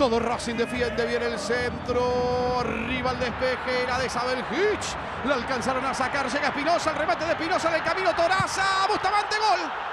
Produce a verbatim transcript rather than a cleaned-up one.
Todo Racing defiende bien el centro. Arriba el despeje. Era de Isabel Hitch. La alcanzaron a sacar. Llega Espinosa. El remate de Espinosa en el camino. Toraza. Bustamante. Gol.